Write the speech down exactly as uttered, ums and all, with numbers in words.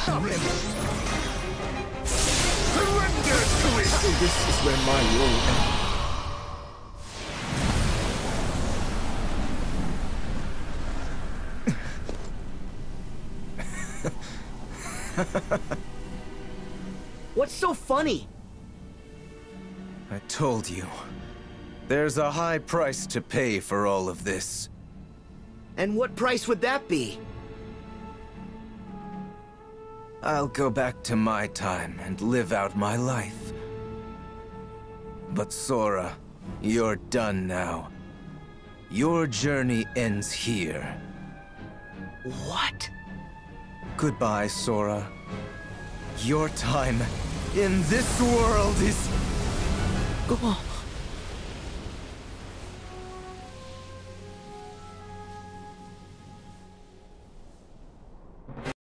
Stop him! Surrender to it! So this is where my role ends. What's so funny? I told you. There's a high price to pay for all of this. And what price would that be? I'll go back to my time and live out my life. But Sora, you're done now. Your journey ends here. What? Goodbye, Sora. Your time in this world is... Oh.